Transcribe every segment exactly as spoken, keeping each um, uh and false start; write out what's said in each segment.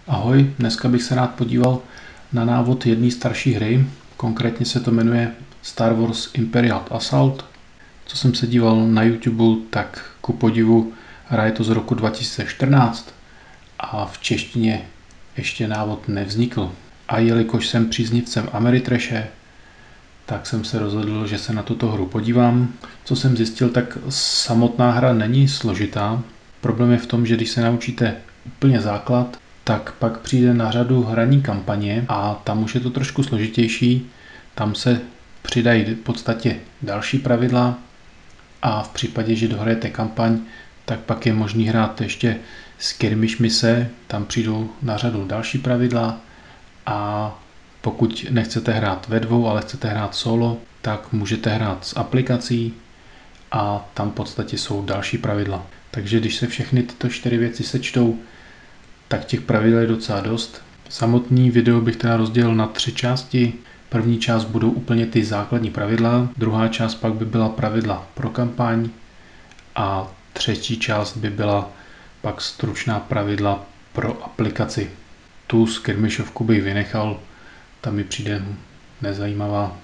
Ahoj, dneska bych se rád podíval na návod jedné starší hry, konkrétně se to jmenuje Star Wars Imperial Assault. Co jsem se díval na YouTube, tak ku podivu hra je to z roku dva tisíce čtrnáct a v češtině ještě návod nevznikl. A jelikož jsem příznivcem Ameritrashe, tak jsem se rozhodl, že se na tuto hru podívám. Co jsem zjistil, tak samotná hra není složitá. Problém je v tom, že když se naučíte úplně základ, tak pak přijde na řadu hraní kampaně a tam už je to trošku složitější. Tam se přidají v podstatě další pravidla a v případě, že dohrajete kampaň, tak pak je možný hrát ještě skirmish mise, tam přijdou na řadu další pravidla a pokud nechcete hrát ve dvou, ale chcete hrát solo, tak můžete hrát s aplikací a tam v podstatě jsou další pravidla. Takže když se všechny tyto čtyři věci sečtou, tak těch pravidel je docela dost. Samotný video bych teda rozdělil na tři části. První část budou úplně ty základní pravidla, druhá část pak by byla pravidla pro kampaň a třetí část by byla pak stručná pravidla pro aplikaci. Tu skirmishovku bych vynechal, ta mi přijde nezajímavá.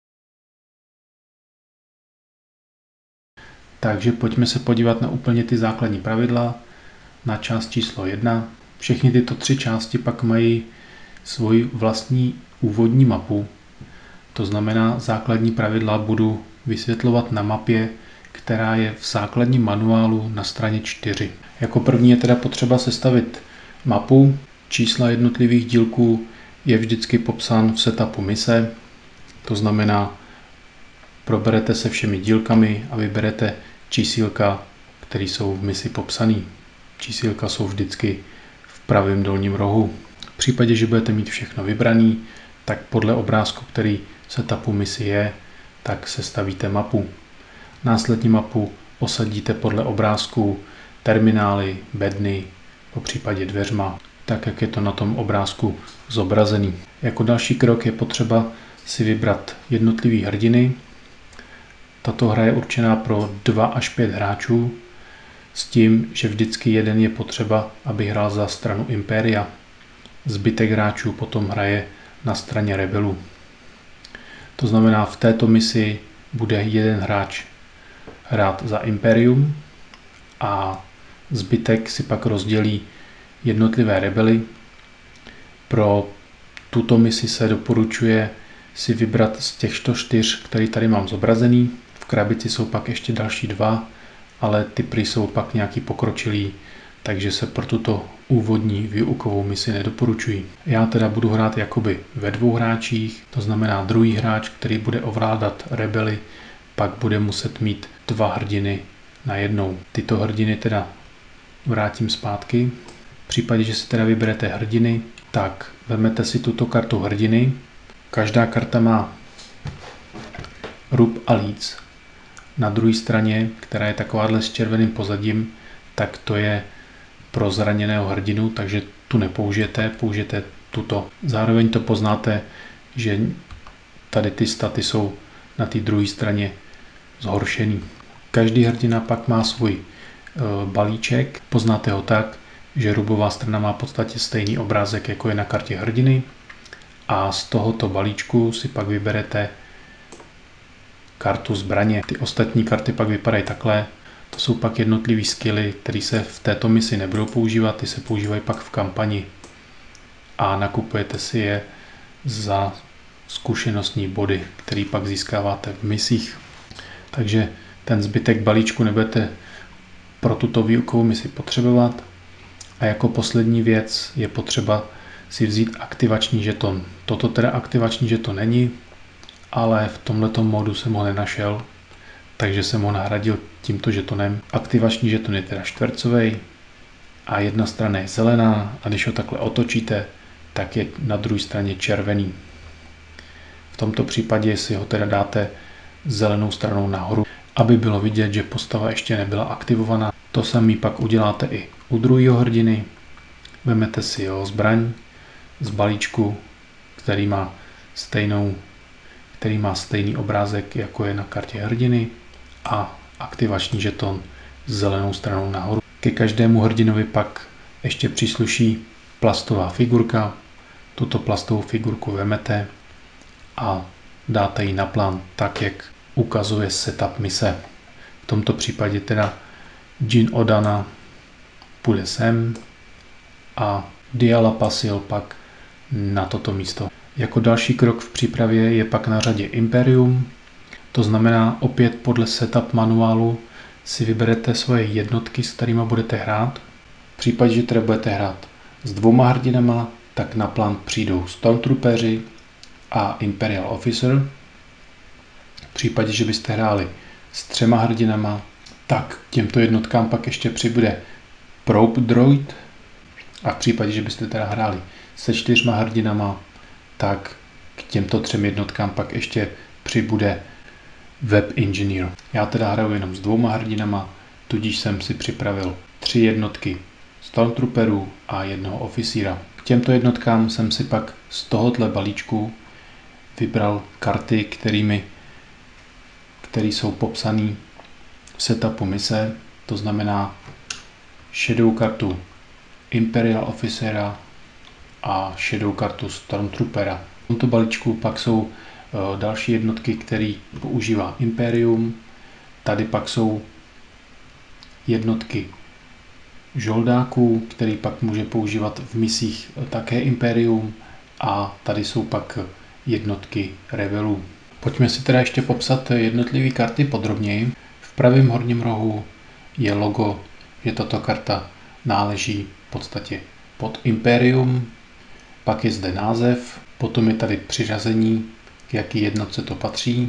Takže pojďme se podívat na úplně ty základní pravidla, na část číslo jedna. Všechny tyto tři části pak mají svoji vlastní úvodní mapu. To znamená, základní pravidla budu vysvětlovat na mapě, která je v základním manuálu na straně čtyři. Jako první je teda potřeba sestavit mapu. Čísla jednotlivých dílků je vždycky popsán v setupu mise. To znamená, proberete se všemi dílkami a vyberete čísílka, které jsou v misi popsané. Čísílka jsou vždycky v pravém dolním rohu. V případě, že budete mít všechno vybraný, tak podle obrázku, který setupu misi je, tak sestavíte mapu. Následně mapu osadíte podle obrázku terminály, bedny, po případě dveřma, tak jak je to na tom obrázku zobrazený. Jako další krok je potřeba si vybrat jednotlivý hrdiny. Tato hra je určená pro dva až pět hráčů, s tím, že vždycky jeden je potřeba, aby hrál za stranu Impéria. Zbytek hráčů potom hraje na straně rebelů. To znamená, v této misi bude jeden hráč hrát za Imperium a zbytek si pak rozdělí jednotlivé rebely. Pro tuto misi se doporučuje si vybrat z těchto čtyř, který tady mám zobrazený. V krabici jsou pak ještě další dva, ale ty prý jsou pak nějaký pokročilý, takže se pro tuto úvodní výukovou misi nedoporučují. Já teda budu hrát jakoby ve dvou hráčích, to znamená druhý hráč, který bude ovládat rebely, pak bude muset mít dva hrdiny na jednou. Tyto hrdiny teda vrátím zpátky. V případě, že si teda vyberete hrdiny, tak vezmete si tuto kartu hrdiny. Každá karta má rub a líc. Na druhé straně, která je takováhle s červeným pozadím, tak to je pro zraněného hrdinu, takže tu nepoužijete, použijete tuto. Zároveň to poznáte, že tady ty staty jsou na té druhé straně zhoršený. Každý hrdina pak má svůj e, balíček, poznáte ho tak, že rubová strana má v podstatě stejný obrázek, jako je na kartě hrdiny a z tohoto balíčku si pak vyberete kartu zbraně. Ty ostatní karty pak vypadají takhle. To jsou pak jednotlivý skilly, které se v této misi nebudou používat, ty se používají pak v kampani a nakupujete si je za zkušenostní body, které pak získáváte v misích. Takže ten zbytek balíčku nebudete pro tuto výukovou misi potřebovat. A jako poslední věc je potřeba si vzít aktivační žeton. Toto teda aktivační žeton není, ale v tomto módu jsem ho nenašel, takže jsem ho nahradil tímto žetonem. Aktivační žeton je teda čtvercový a jedna strana je zelená a když ho takhle otočíte, tak je na druhé straně červený. V tomto případě si ho teda dáte zelenou stranou nahoru, aby bylo vidět, že postava ještě nebyla aktivovaná. To samý pak uděláte i u druhého hrdiny. Vezmete si jeho zbraň z balíčku, který má stejnou který má stejný obrázek, jako je na kartě hrdiny a aktivační žeton s zelenou stranou nahoru. Ke každému hrdinovi pak ještě přísluší plastová figurka. Tuto plastovou figurku vemete a dáte ji na plán tak, jak ukazuje setup mise. V tomto případě teda Jin Odana půjde sem a Diala Pasil pak na toto místo. Jako další krok v přípravě je pak na řadě Imperium. To znamená, opět podle setup manuálu si vyberete svoje jednotky, s kterými budete hrát. V případě, že teda budete hrát s dvouma hrdinama, tak na plán přijdou Stormtroopeři a Imperial Officer. V případě, že byste hráli s třema hrdinama, tak těmto jednotkám pak ještě přibude Probe Droid. A v případě, že byste teda hráli se čtyřma hrdinama, tak k těmto třem jednotkám pak ještě přibude Web Engineer. Já teda hraju jenom s dvouma hrdinama, tudíž jsem si připravil tři jednotky Stormtrooperů a jednoho oficíra. K těmto jednotkám jsem si pak z tohohle balíčku vybral karty, kterými, které jsou popsané v setupu mise, to znamená šedou kartu Imperial Officera a šedou kartu Stormtroopera. V tomto balíčku pak jsou další jednotky, které používá Imperium. Tady pak jsou jednotky žoldáků, který pak může používat v misích také Imperium, a tady jsou pak jednotky rebelů. Pojďme si teda ještě popsat jednotlivé karty podrobněji. V pravém horním rohu je logo, že tato karta náleží v podstatě pod Imperium. Pak je zde název, potom je tady přiřazení, k jaký jednotce to patří,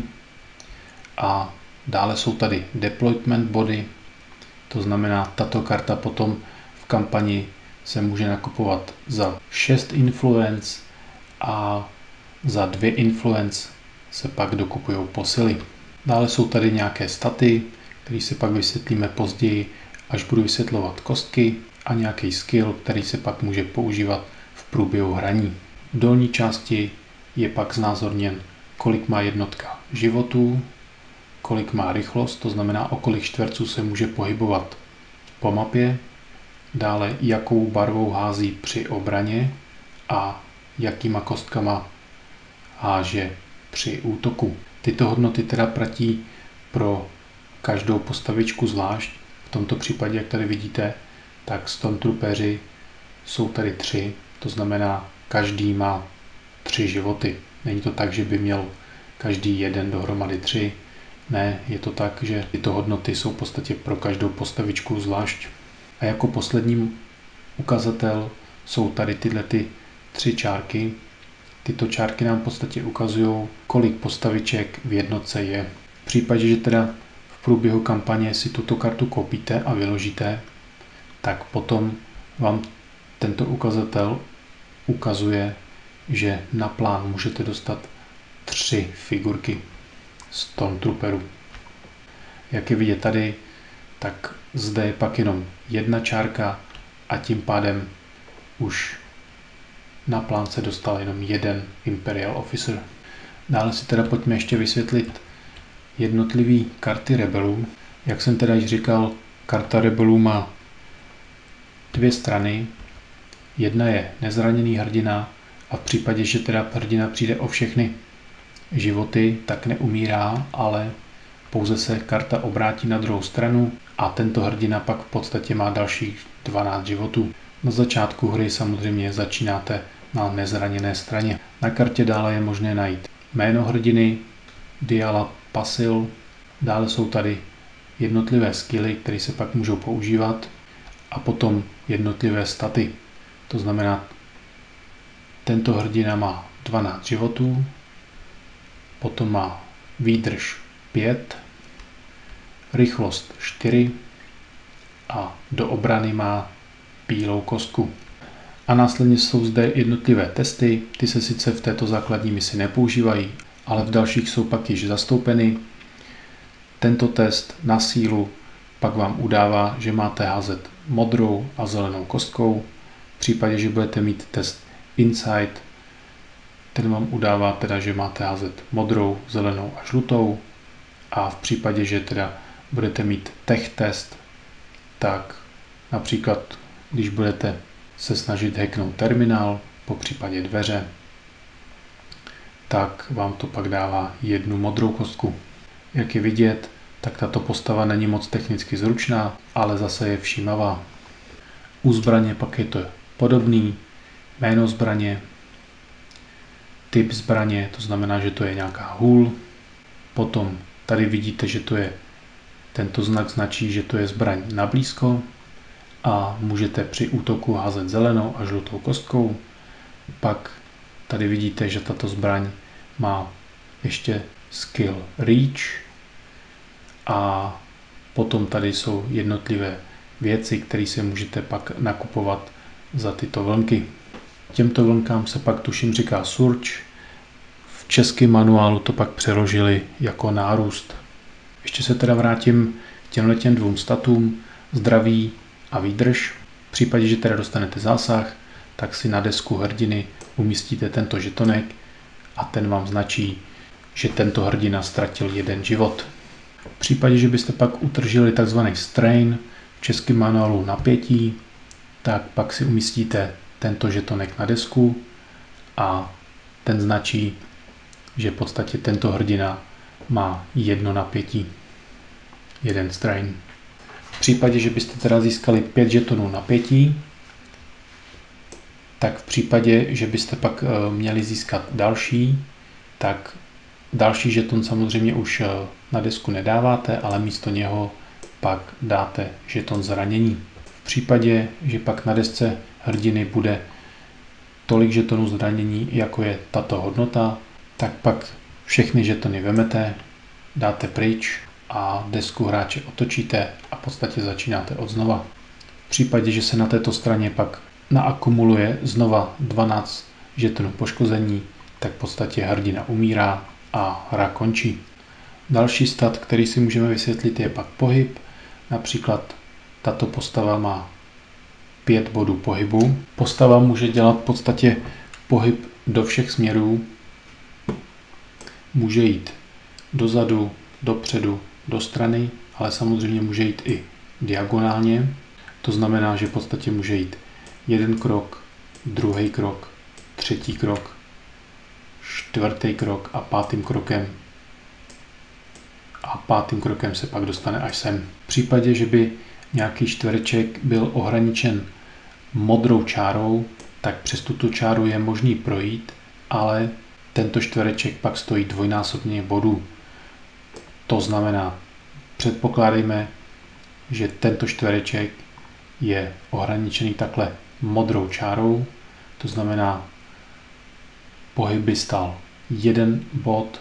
a dále jsou tady deployment body, to znamená, tato karta potom v kampani se může nakupovat za šest influence a za dvě influence se pak dokupují posily. Dále jsou tady nějaké staty, které si pak vysvětlíme později, až budu vysvětlovat kostky, a nějaký skill, který se pak může používat v průběhu hraní. V dolní části je pak znázorněn, kolik má jednotka životů, kolik má rychlost, to znamená, o kolik čtverců se může pohybovat po mapě, dále jakou barvou hází při obraně a jakýma kostkama háže při útoku. Tyto hodnoty teda platí pro každou postavičku zvlášť. V tomto případě, jak tady vidíte, tak Stormtroopeři jsou tady tři, to znamená, každý má tři životy. Není to tak, že by měl každý jeden dohromady tři. Ne, je to tak, že tyto hodnoty jsou v podstatě pro každou postavičku zvlášť. A jako poslední ukazatel jsou tady tyhle ty tři čárky. Tyto čárky nám v podstatě ukazují, kolik postaviček v jednotce je. V případě, že teda v průběhu kampaně si tuto kartu koupíte a vyložíte, tak potom vám tento ukazatel ukazuje, že na plán můžete dostat tři figurky Stormtrooperů. Jak je vidět tady, tak zde je pak jenom jedna čárka a tím pádem už na plán se dostal jenom jeden Imperial Officer. Dále si teda pojďme ještě vysvětlit jednotlivé karty rebelů. Jak jsem teda již říkal, karta rebelů má dvě strany. Jedna je nezraněný hrdina a v případě, že teda hrdina přijde o všechny životy, tak neumírá, ale pouze se karta obrátí na druhou stranu a tento hrdina pak v podstatě má dalších dvanáct životů. Na začátku hry samozřejmě začínáte na nezraněné straně. Na kartě dále je možné najít jméno hrdiny, Diala Pasil, dále jsou tady jednotlivé skilly, které se pak můžou používat, a potom jednotlivé staty. To znamená, tento hrdina má dvanáct životů, potom má výdrž pět, rychlost čtyři a do obrany má bílou kostku. A následně jsou zde jednotlivé testy, ty se sice v této základní misi nepoužívají, ale v dalších jsou pak již zastoupeny. Tento test na sílu pak vám udává, že máte házet modrou a zelenou kostkou. V případě, že budete mít test Insight, ten vám udává teda, že máte házet modrou, zelenou a žlutou. A v případě, že teda budete mít tech test, tak například, když budete se snažit hacknout terminál, po případě dveře, tak vám to pak dává jednu modrou kostku. Jak je vidět, tak tato postava není moc technicky zručná, ale zase je všímavá. U zbraně pak je to podobný, jméno zbraně, typ zbraně, to znamená, že to je nějaká hůl. Potom tady vidíte, že to je, tento znak značí, že to je zbraň na blízko a můžete při útoku házet zelenou a žlutou kostkou. Pak tady vidíte, že tato zbraň má ještě skill reach a potom tady jsou jednotlivé věci, které si můžete pak nakupovat za tyto vlnky. Těmto vlnkám se pak tuším říká surge. V českém manuálu to pak přeložili jako nárůst. Ještě se teda vrátím k těmhletěm dvou statům, zdraví a výdrž. V případě, že teda dostanete zásah, tak si na desku hrdiny umístíte tento žetonek a ten vám značí, že tento hrdina ztratil jeden život. V případě, že byste pak utržili tzv. Strain, v českém manuálu napětí, tak pak si umístíte tento žetonek na desku a ten značí, že v podstatě tento hrdina má jedno napětí, jeden strain. V případě, že byste teda získali pět žetonů napětí, tak v případě, že byste pak měli získat další, tak další žeton samozřejmě už na desku nedáváte, ale místo něho pak dáte žeton zranění. V případě, že pak na desce hrdiny bude tolik žetonů zranění, jako je tato hodnota, tak pak všechny žetony vemete, dáte pryč a desku hráče otočíte a v podstatě začínáte od znova. V případě, že se na této straně pak naakumuluje znova dvanáct žetonů poškození, tak v podstatě hrdina umírá a hra končí. Další stat, který si můžeme vysvětlit, je pak pohyb. Například tato postava má pět bodů pohybu. Postava může dělat v podstatě pohyb do všech směrů. Může jít dozadu, dopředu, do strany, ale samozřejmě může jít i diagonálně. To znamená, že v podstatě může jít jeden krok, druhý krok, třetí krok, čtvrtý krok a pátým krokem. A pátým krokem se pak dostane až sem. V případě, že by nějaký čtvereček byl ohraničen modrou čárou, tak přes tuto čáru je možný projít, ale tento čtvereček pak stojí dvojnásobně bodů. To znamená, předpokládejme, že tento čtvereček je ohraničený takhle modrou čárou, to znamená, pohyb by stál jeden bod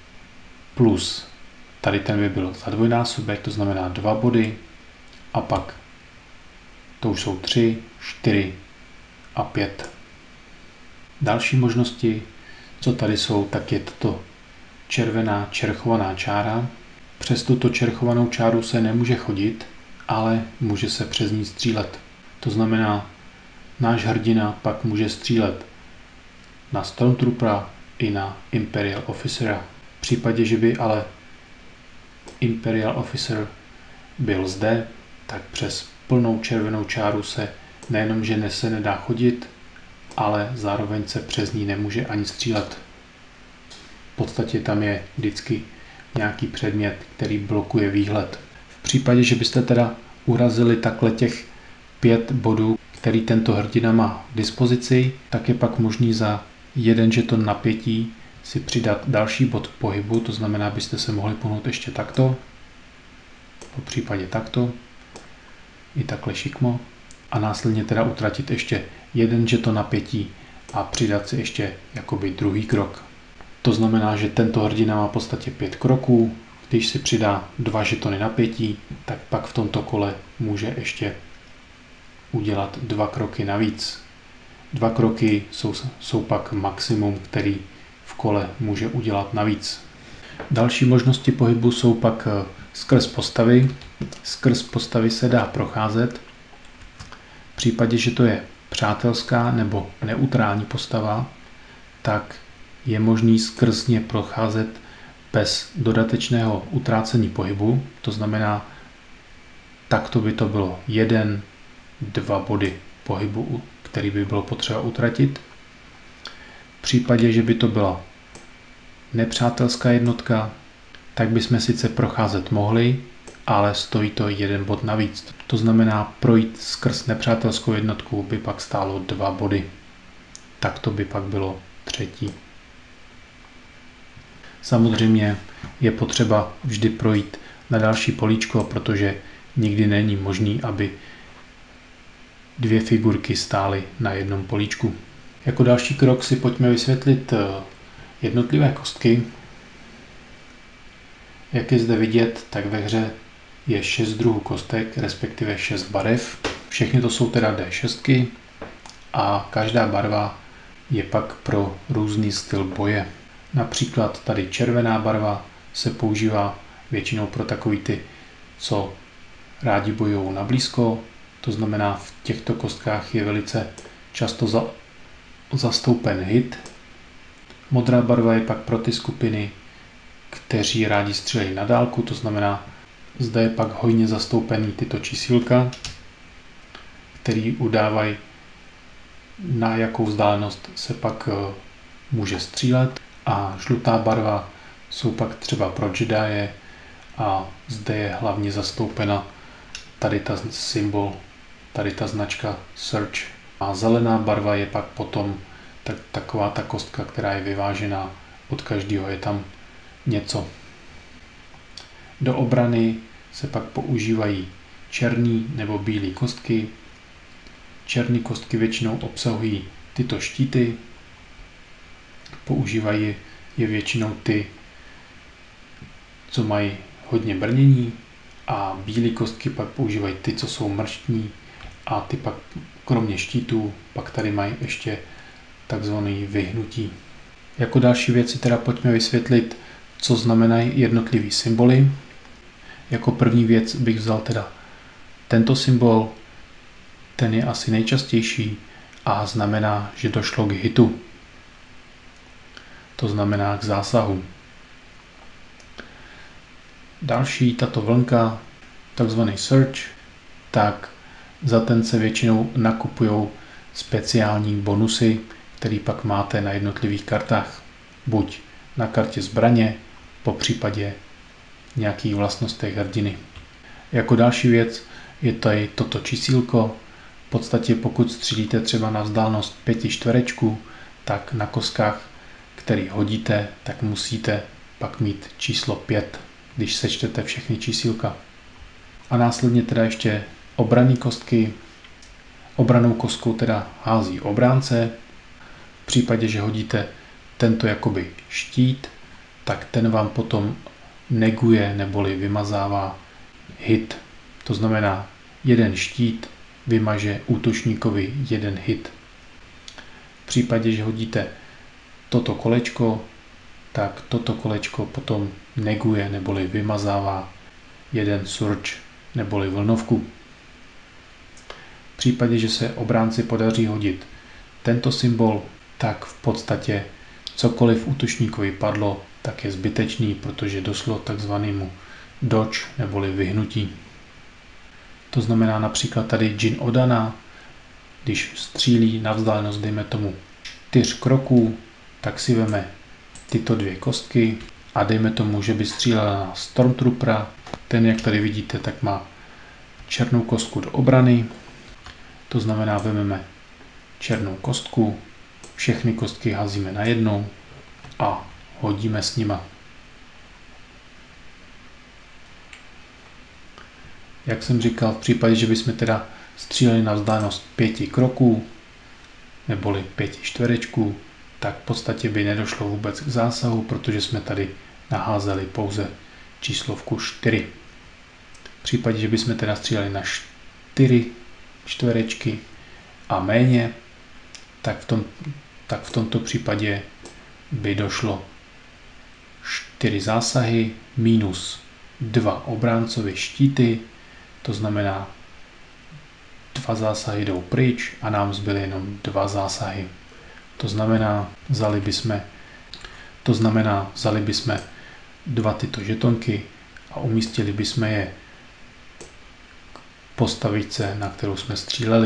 plus tady ten by byl za dvojnásobek, to znamená dva body a pak to už jsou tři, čtyři a pět. Další možnosti, co tady jsou, tak je tato červená čerchovaná čára. Přes tuto čerchovanou čáru se nemůže chodit, ale může se přes ní střílet. To znamená, náš hrdina pak může střílet na Stormtroopera i na Imperial Officera. V případě, že by ale Imperial Officer byl zde, tak přes plnou červenou čáru se nejenom, že se nedá chodit, ale zároveň se přes ní nemůže ani střílet. V podstatě tam je vždycky nějaký předmět, který blokuje výhled. V případě, že byste teda urazili takhle těch pět bodů, který tento hrdina má k dispozici, tak je pak možný za jeden žeton napětí si přidat další bod pohybu, to znamená, byste se mohli pohnout ještě takto, po případě takto, i takhle šikmo, a následně teda utratit ještě jeden žeton napětí a přidat si ještě jakoby druhý krok. To znamená, že tento hrdina má v podstatě pět kroků, když si přidá dva žetony napětí, tak pak v tomto kole může ještě udělat dva kroky navíc. Dva kroky jsou, jsou pak maximum, který v kole může udělat navíc. Další možnosti pohybu jsou pak skrz postavy. Skrz postavy se dá procházet. V případě, že to je přátelská nebo neutrální postava, tak je možný skrz ně procházet bez dodatečného utrácení pohybu. To znamená, takto by to bylo jeden, dva body pohybu k který by bylo potřeba utratit. V případě, že by to byla nepřátelská jednotka, tak bychom sice procházet mohli, ale stojí to jeden bod navíc. To znamená, projít skrz nepřátelskou jednotku by pak stálo dva body. Tak to by pak bylo třetí. Samozřejmě je potřeba vždy projít na další políčko, protože nikdy není možný, aby dvě figurky stály na jednom políčku. Jako další krok si pojďme vysvětlit jednotlivé kostky. Jak je zde vidět, tak ve hře je šest druhů kostek, respektive šest barev. Všechny to jsou teda D šest a každá barva je pak pro různý styl boje. Například tady červená barva se používá většinou pro takový ty, co rádi bojují na blízko. To znamená, v těchto kostkách je velice často za, zastoupen hit. Modrá barva je pak pro ty skupiny, kteří rádi střílejí na dálku, to znamená, zde je pak hojně zastoupený tyto čísílka, který udávají, na jakou vzdálenost se pak může střílet. A žlutá barva jsou pak třeba pro Jedie a zde je hlavně zastoupena tady ta symbol, tady ta značka Search. A zelená barva je pak potom tak, taková ta kostka, která je vyvážená, od každého je tam něco. Do obrany se pak používají černý nebo bílé kostky. Černé kostky většinou obsahují tyto štíty. Používají je většinou ty, co mají hodně brnění, a bílé kostky pak používají ty, co jsou mrštní, a ty pak kromě štítů pak tady mají ještě takzvané vyhnutí. Jako další věci teda pojďme vysvětlit, co znamenají jednotlivý symboly. Jako první věc bych vzal teda tento symbol, ten je asi nejčastější a znamená, že došlo k hitu. To znamená k zásahu. Další tato vlnka, takzvaný search, tak za ten se většinou nakupují speciální bonusy, který pak máte na jednotlivých kartách. Buď na kartě zbraně, po případě nějakých vlastnostech hrdiny. Jako další věc je tady toto čísílko. V podstatě pokud střílíte třeba na vzdálenost pěti čtverečků, tak na kostkách, který hodíte, tak musíte pak mít číslo pět, když sečtete všechny čísílka. A následně teda ještě obranné kostky. Obranou kostkou teda hází obránce. V případě, že hodíte tento jakoby štít, tak ten vám potom neguje neboli vymazává hit. To znamená, jeden štít vymaže útočníkovi jeden hit. V případě, že hodíte toto kolečko, tak toto kolečko potom neguje neboli vymazává jeden surge neboli vlnovku. V případě, že se obránci podaří hodit tento symbol, tak v podstatě cokoliv útočníkovi padlo, tak je zbytečný, protože došlo k takzvanému dodge neboli vyhnutí. To znamená například tady Jin Odana, když střílí na vzdálenost, dejme tomu čtyř kroků, tak si veme tyto dvě kostky a dejme tomu, že by střílela na Stormtroopera. Ten, jak tady vidíte, tak má černou kostku do obrany. To znamená, vememe černou kostku, všechny kostky házíme na jednou a hodíme s nima. Jak jsem říkal, v případě, že bychom teda stříleli na vzdálenost pěti kroků neboli pěti čtverečků, tak v podstatě by nedošlo vůbec k zásahu, protože jsme tady naházeli pouze číslovku čtyři. V případě, že bychom teda stříleli na čtyři čtverečky a méně, tak v, tom, tak v tomto případě by došlo čtyři zásahy minus dva obráncové štíty, to znamená dva zásahy jdou pryč a nám zbyly jenom dva zásahy. To znamená, vzali bychom, to znamená, vzali bychom dva tyto žetonky a umístili bychom je k postavičce, na kterou jsme stříleli.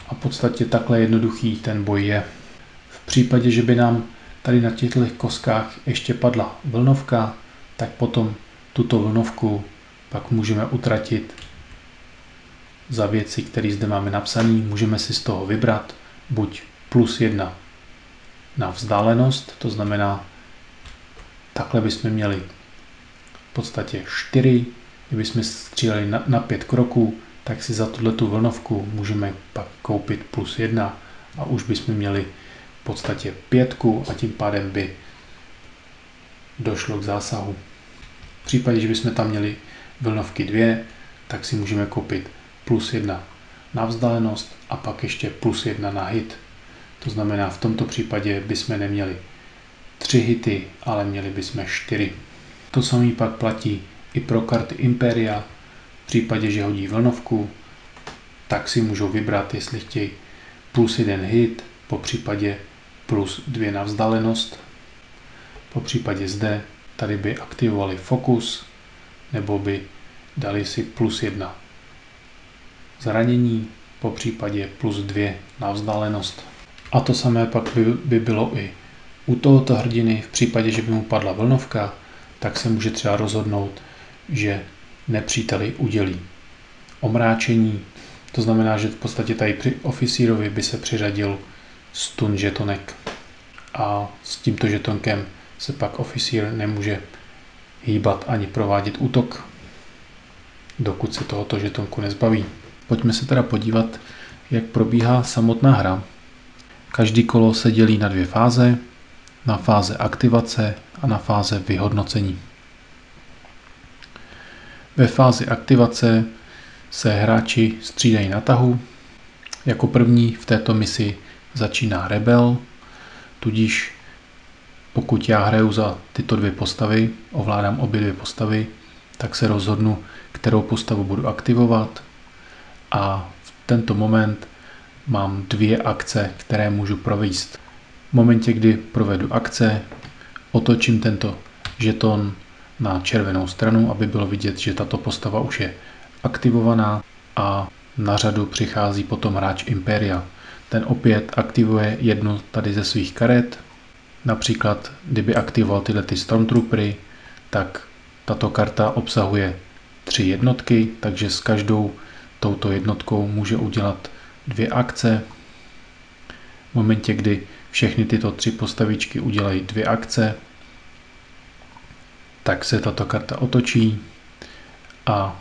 A v podstatě takhle jednoduchý ten boj je. V případě, že by nám tady na těchto kostkách ještě padla vlnovka, tak potom tuto vlnovku pak můžeme utratit za věci, které zde máme napsané. Můžeme si z toho vybrat buď plus jedna na vzdálenost, to znamená, takhle bychom měli v podstatě čtyři, kdybychom stříleli na, na pět kroků, tak si za tuto vlnovku můžeme pak koupit plus jedna a už bychom měli v podstatě pětku a tím pádem by došlo k zásahu. V případě, že bychom tam měli vlnovky dvě, tak si můžeme koupit plus jedna na vzdálenost a pak ještě plus jedna na hit. To znamená, v tomto případě bychom neměli tři hity, ale měli bychom čtyři. To samé pak platí i pro karty Imperia. V případě, že hodí vlnovku, tak si můžou vybrat, jestli chtějí plus jeden hit, po případě plus dvě na vzdálenost. Po případě zde, tady by aktivovali fokus, nebo by dali si plus jedna zranění, po případě plus dvě na vzdálenost. A to samé pak by, by bylo i u tohoto hrdiny. V případě, že by mu padla vlnovka, tak se může třeba rozhodnout, že nepříteli udělí omráčení. To znamená, že v podstatě tady při oficírovi by se přiřadil stun žetonek. A s tímto žetonkem se pak oficír nemůže hýbat ani provádět útok, dokud se tohoto žetonku nezbaví. Pojďme se teda podívat, jak probíhá samotná hra. Každý kolo se dělí na dvě fáze, na fáze aktivace a na fáze vyhodnocení. Ve fázi aktivace se hráči střídají na tahu. Jako první v této misi začíná Rebel, tudíž pokud já hraju za tyto dvě postavy, ovládám obě dvě postavy, tak se rozhodnu, kterou postavu budu aktivovat a v tento moment mám dvě akce, které můžu provést. V momentě, kdy provedu akce, otočím tento žeton na červenou stranu, aby bylo vidět, že tato postava už je aktivovaná a na řadu přichází potom hráč Imperia. Ten opět aktivuje jednu tady ze svých karet. Například, kdyby aktivoval tyhle ty Stormtroopery, tak tato karta obsahuje tři jednotky, takže s každou touto jednotkou může udělat dvě akce. V momentě, kdy všechny tyto tři postavičky udělají dvě akce, tak se tato karta otočí a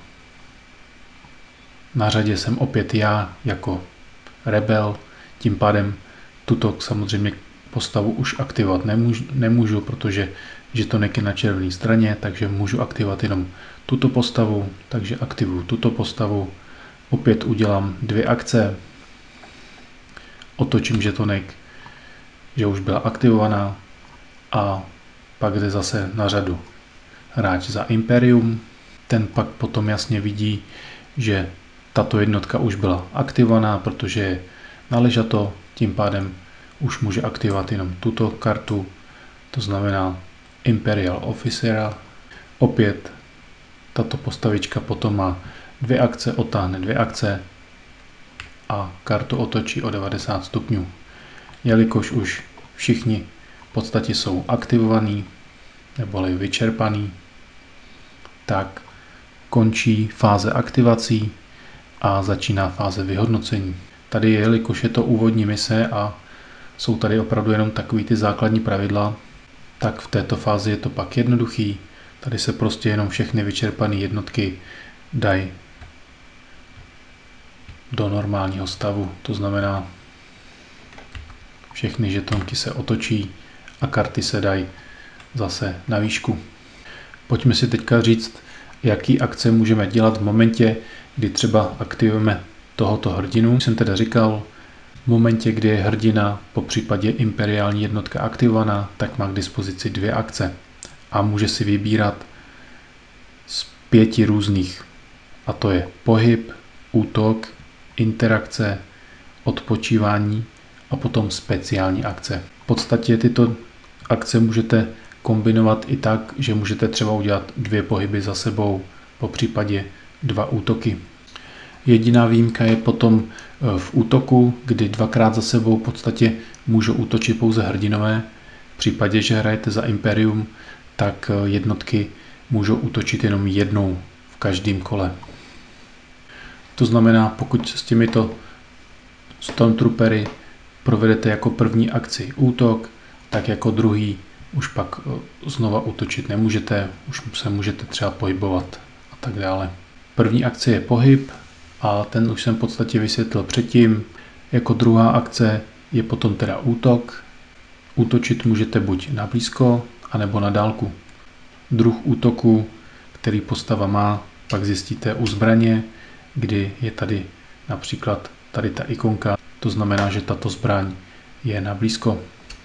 na řadě jsem opět já jako Rebel, tím pádem tuto samozřejmě postavu už aktivovat nemůžu, nemůžu protože žetonek je na červené straně, takže můžu aktivovat jenom tuto postavu, takže aktivuju tuto postavu, opět udělám dvě akce, otočím žetonek, že už byla aktivovaná a pak jde zase na řadu hráč za Imperium, ten pak potom jasně vidí, že tato jednotka už byla aktivovaná, protože je naležato, tím pádem už může aktivovat jenom tuto kartu, to znamená Imperial Officera. Opět tato postavička potom má dvě akce, otáhne dvě akce a kartu otočí o devadesát stupňů. Jelikož už všichni v podstatě jsou aktivovaní neboli vyčerpaný, tak končí fáze aktivací a začíná fáze vyhodnocení. Tady, jelikož je to úvodní mise a jsou tady opravdu jenom takový ty základní pravidla, tak v této fázi je to pak jednoduchý. Tady se prostě jenom všechny vyčerpané jednotky dají do normálního stavu. To znamená, všechny žetonky se otočí a karty se dají zase na výšku. Pojďme si teďka říct, jaký akce můžeme dělat v momentě, kdy třeba aktivujeme tohoto hrdinu. Jsem teda říkal, v momentě, kdy je hrdina po případě imperiální jednotka aktivovaná, tak má k dispozici dvě akce a může si vybírat z pěti různých. A to je pohyb, útok, interakce, odpočívání a potom speciální akce. V podstatě tyto akce můžete kombinovat i tak, že můžete třeba udělat dvě pohyby za sebou, po případě dva útoky. Jediná výjimka je potom v útoku, kdy dvakrát za sebou v podstatě můžou útočit pouze hrdinové. V případě, že hrajete za Imperium, tak jednotky můžou útočit jenom jednou v každém kole. To znamená, pokud s těmito Stormtroopery provedete jako první akci útok, tak jako druhý už pak znova útočit nemůžete, už se můžete třeba pohybovat a tak dále. První akce je pohyb a ten už jsem v podstatě vysvětlil předtím. Jako druhá akce je potom teda útok. Útočit můžete buď na blízko, anebo na dálku. Druh útoku, který postava má, pak zjistíte u zbraně, kdy je tady například tady ta ikonka, to znamená, že tato zbraň je na blízko.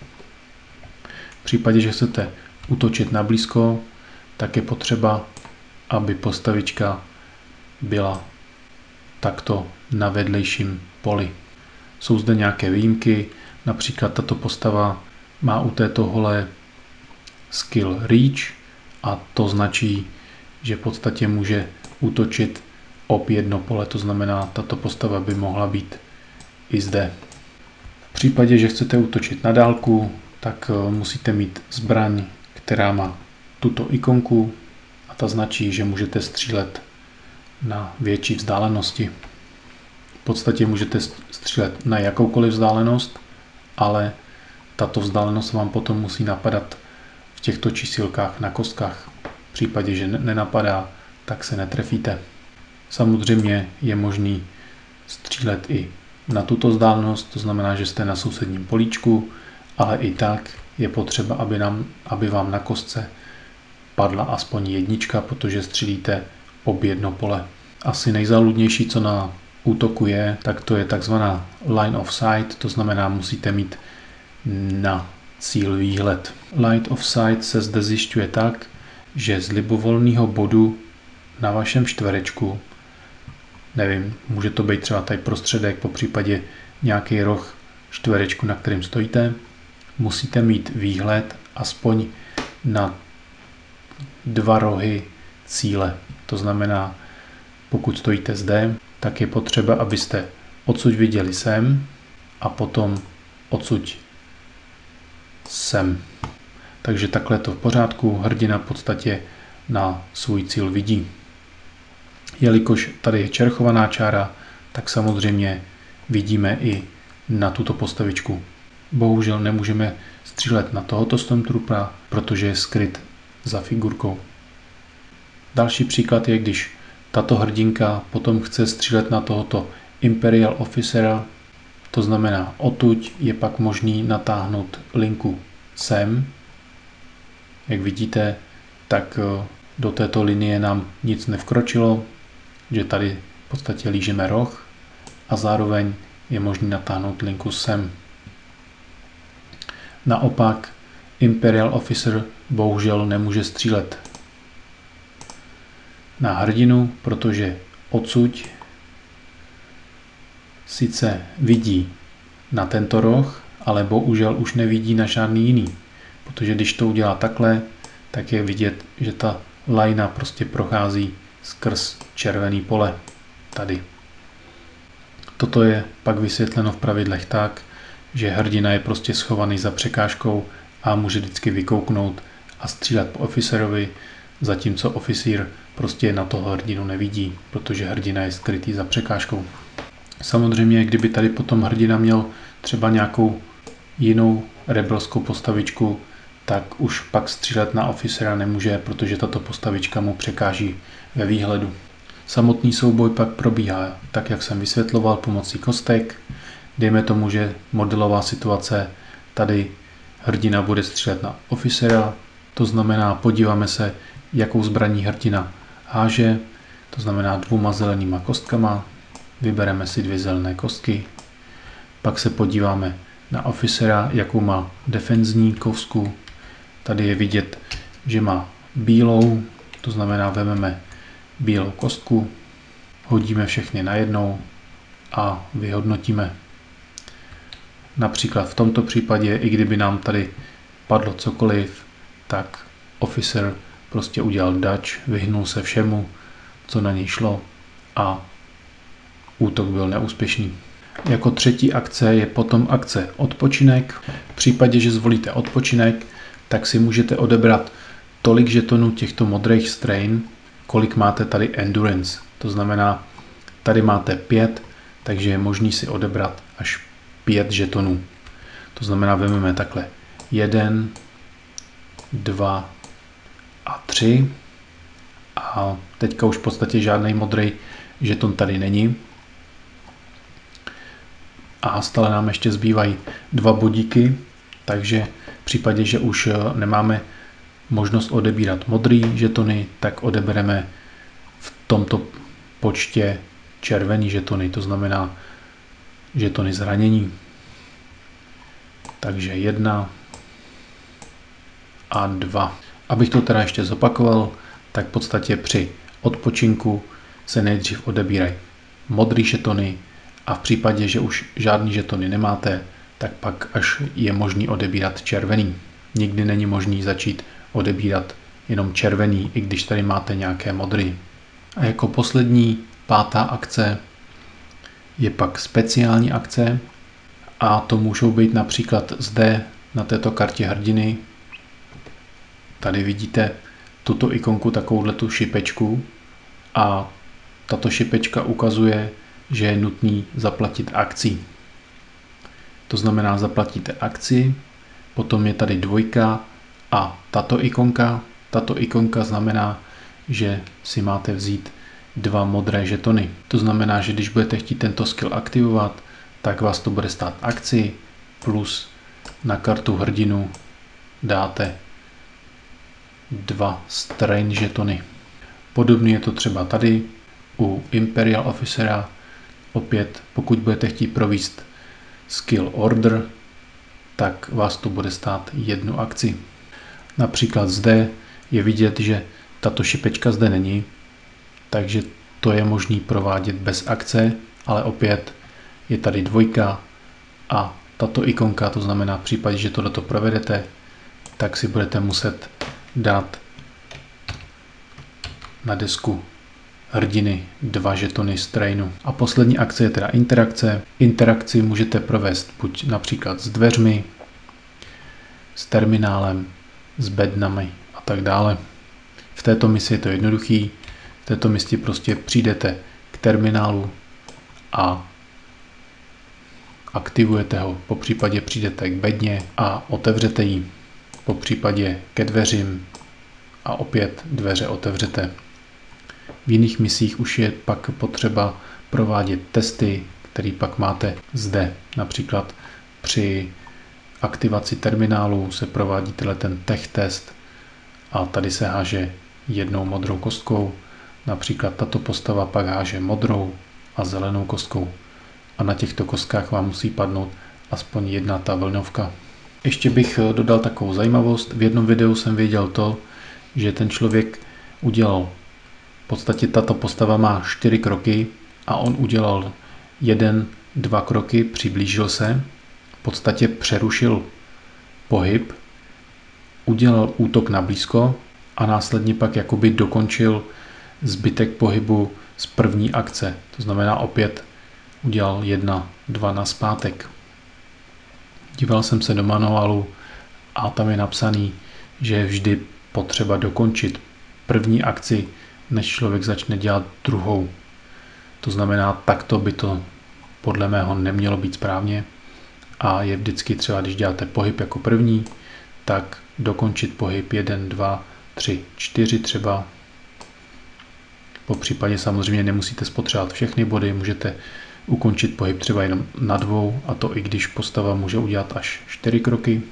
V případě, že chcete útočit na blízko, tak je potřeba, aby postavička byla takto na vedlejším poli. Jsou zde nějaké výjimky, například tato postava má u této hole skill Reach a to značí, že v podstatě může útočit ob jedno pole, to znamená, tato postava by mohla být i zde. V případě, že chcete útočit na dálku, tak musíte mít zbraň, která má tuto ikonku a ta značí, že můžete střílet na větší vzdálenosti. V podstatě můžete střílet na jakoukoliv vzdálenost, ale tato vzdálenost vám potom musí napadat v těchto čísilkách na kostkách. V případě, že nenapadá, tak se netrefíte. Samozřejmě je možný střílet i na tuto vzdálenost, to znamená, že jste na sousedním políčku, ale i tak je potřeba, aby, nám, aby vám na kostce padla aspoň jednička, protože střílíte ob jedno pole. Asi nejzáludnější, co na útoku je, tak to je takzvaná line of sight, to znamená, musíte mít na cíl výhled. Line of sight se zde zjišťuje tak, že z libovolného bodu na vašem čtverečku, nevím, může to být třeba tady prostředek, po případě nějaký roh čtverečku, na kterým stojíte, musíte mít výhled aspoň na dva rohy cíle. To znamená, pokud stojíte zde, tak je potřeba, abyste odsud viděli sem a potom odsud sem. Takže takhle je to v pořádku, hrdina v podstatě na svůj cíl vidí. Jelikož tady je čerchovaná čára, tak samozřejmě vidíme i na tuto postavičku. Bohužel nemůžeme střílet na tohoto Stormtroopera, protože je skryt za figurkou. Další příklad je, když tato hrdinka potom chce střílet na tohoto Imperial Officera, to znamená odtud je pak možný natáhnout linku sem. Jak vidíte, tak do této linie nám nic nevkročilo, že tady v podstatě lížeme roh a zároveň je možný natáhnout linku sem. Naopak Imperial Officer bohužel nemůže střílet na hrdinu, protože odsud sice vidí na tento roh, ale bohužel už nevidí na žádný jiný. Protože když to udělá takhle, tak je vidět, že ta lajna prostě prochází skrz červený pole. Tady. Toto je pak vysvětleno v pravidlech tak, že hrdina je prostě schovaný za překážkou a může vždycky vykouknout a střílet po oficerovi, zatímco oficír prostě na toho hrdinu nevidí, protože hrdina je skrytý za překážkou. Samozřejmě, kdyby tady potom hrdina měl třeba nějakou jinou rebelskou postavičku, tak už pak střílet na oficera nemůže, protože tato postavička mu překáží ve výhledu. Samotný souboj pak probíhá tak, jak jsem vysvětloval, pomocí kostek. Dejme tomu, že modelová situace, tady hrdina bude střílet na oficera, to znamená, podíváme se, jakou zbraní hrdina háže, to znamená dvouma zelenýma kostkama, vybereme si dvě zelené kostky, pak se podíváme na oficera, jakou má defenzní kostku. Tady je vidět, že má bílou, to znamená, vezmeme bílou kostku, hodíme všechny najednou a vyhodnotíme. Například v tomto případě, i kdyby nám tady padlo cokoliv, tak officer prostě udělal dodge, vyhnul se všemu, co na něj šlo a útok byl neúspěšný. Jako třetí akce je potom akce odpočinek. V případě, že zvolíte odpočinek, tak si můžete odebrat tolik žetonů těchto modrých strain, kolik máte tady endurance. To znamená, tady máte pět, takže je možný si odebrat až pět žetonů. To znamená, vezmeme takhle jeden, dva a tři. A teďka už v podstatě žádný modrý žeton tady není. A stále nám ještě zbývají dva bodíky, takže v případě, že už nemáme možnost odebírat modrý žetony, tak odebereme v tomto počtě červený žetony, to znamená žetony zranění. Takže jedna a dva. Abych to teda ještě zopakoval, tak v podstatě při odpočinku se nejdřív odebírají modrý žetony a v případě, že už žádný žetony nemáte, tak pak až je možný odebírat červený. Nikdy není možný začít odebírat jenom červený, i když tady máte nějaké modrý. A jako poslední, pátá akce je pak speciální akce a to můžou být například zde na této kartě hrdiny. Tady vidíte tuto ikonku, takovouhle tu šipečku a tato šipečka ukazuje, že je nutný zaplatit akcí. To znamená, zaplatíte akci, potom je tady dvojka a tato ikonka. Tato ikonka znamená, že si máte vzít dva modré žetony. To znamená, že když budete chtít tento skill aktivovat, tak vás to bude stát akci plus na kartu hrdinu dáte dva strain žetony. Podobně je to třeba tady u Imperial Officera. Opět, pokud budete chtít provést skill order, tak vás to bude stát jednu akci. Například zde je vidět, že tato šipečka zde není, takže to je možný provádět bez akce, ale opět je tady dvojka a tato ikonka, to znamená v případě, že tohleto provedete, tak si budete muset dát na desku hrdiny dva žetony z trainu. A poslední akce je teda interakce. Interakci můžete provést buď například s dveřmi, s terminálem, s bednami a tak dále. V této misi je to jednoduchý. V této misi prostě přijdete k terminálu a aktivujete ho. Po případě přijdete k bedně a otevřete ji. Po případě ke dveřím a opět dveře otevřete. V jiných misích už je pak potřeba provádět testy, které pak máte zde. Například při aktivaci terminálu se provádí tenhle ten tech test a tady se háže jednou modrou kostkou. Například tato postava pak háže modrou a zelenou kostkou. A na těchto kostkách vám musí padnout aspoň jedna ta vlnovka. Ještě bych dodal takovou zajímavost. V jednom videu jsem věděl to, že ten člověk udělal, v podstatě tato postava má čtyři kroky a on udělal jeden, dva kroky, přiblížil se, v podstatě přerušil pohyb, udělal útok na blízko a následně pak jakoby dokončil zbytek pohybu z první akce. To znamená opět udělal jedna, dva nazpátek. Díval jsem se do manuálu a tam je napsaný, že je vždy potřeba dokončit první akci, než člověk začne dělat druhou. To znamená, takto by to podle mého nemělo být správně a je vždycky třeba, když děláte pohyb jako první, tak dokončit pohyb jedna, dva, tři, čtyři třeba. Po případě samozřejmě nemusíte spotřebovat všechny body, můžete ukončit pohyb třeba jenom na dvou, a to i když postava může udělat až čtyři kroky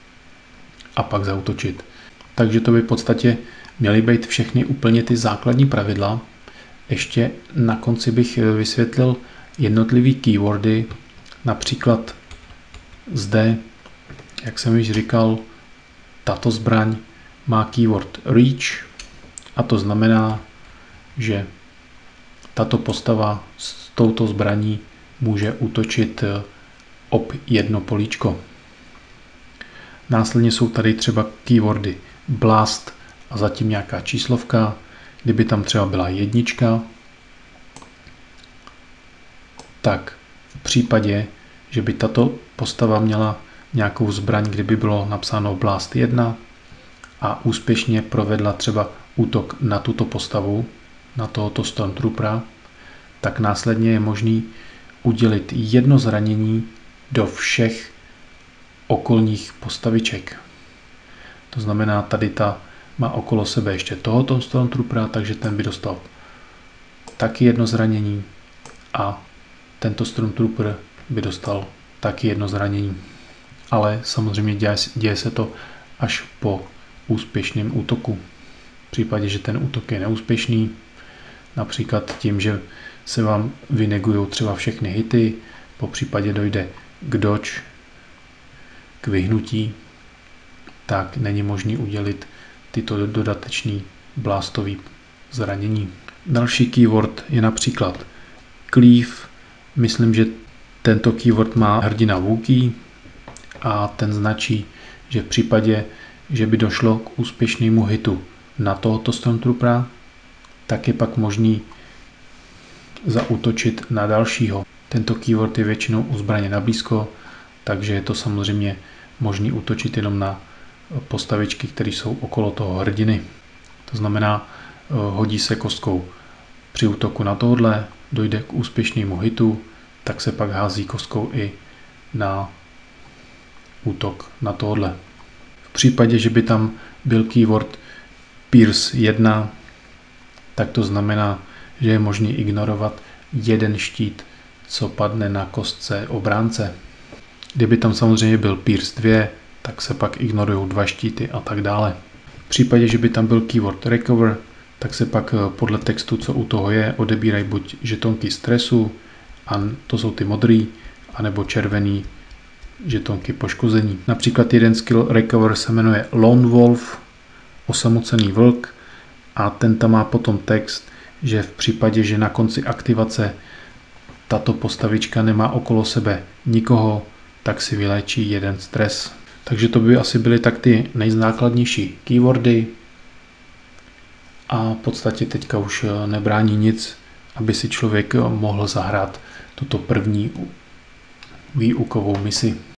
a pak zaútočit. Takže to by v podstatě měly být všechny úplně ty základní pravidla. Ještě na konci bych vysvětlil jednotlivý keywordy, například zde, jak jsem již říkal, tato zbraň má keyword reach a to znamená, že tato postava s touto zbraní může útočit ob jedno políčko. Následně jsou tady třeba keywordy blast a zatím nějaká číslovka, kdyby tam třeba byla jednička, tak v případě, že by tato postava měla nějakou zbraň, kdyby bylo napsáno Blast jedna a úspěšně provedla třeba útok na tuto postavu, na tohoto Stormtroopera, tak následně je možný udělit jedno zranění do všech okolních postaviček. To znamená, tady ta má okolo sebe ještě tohoto Stormtroopera, takže ten by dostal taky jedno zranění a tento Stormtrooper by dostal taky jedno zranění. Ale samozřejmě děje, děje se to až po úspěšném útoku. V případě, že ten útok je neúspěšný, například tím, že se vám vynegují třeba všechny hity, po případě dojde k dodge, k vyhnutí, tak není možný udělit tyto dodatečný blastový zranění. Další keyword je například Cleave. Myslím, že tento keyword má hrdina Wookiee a ten značí, že v případě, že by došlo k úspěšnému hitu na tohoto Stormtroopera, tak je pak možný zaútočit na dalšího. Tento keyword je většinou u zbraně na blízko, takže je to samozřejmě možný útočit jenom na postavičky, které jsou okolo toho hrdiny. To znamená, hodí se kostkou při útoku na tohle, dojde k úspěšnému hitu, tak se pak hází kostkou i na útok na tohle. V případě, že by tam byl keyword Pierce jedna, tak to znamená, že je možný ignorovat jeden štít, co padne na kostce obránce. Kdyby tam samozřejmě byl Pierce dva, tak se pak ignorují dva štíty a tak dále. V případě, že by tam byl keyword Recover, tak se pak podle textu, co u toho je, odebírají buď žetonky stresu, a to jsou ty modrý, anebo červený žetonky poškození. Například jeden skill Recover se jmenuje Lone Wolf, osamocený vlk, a ten tam má potom text, že v případě, že na konci aktivace tato postavička nemá okolo sebe nikoho, tak si vyléčí jeden stres. Takže to by asi byly tak ty nejzákladnější keywordy a v podstatě teďka už nebrání nic, aby si člověk mohl zahrát tuto první výukovou misi.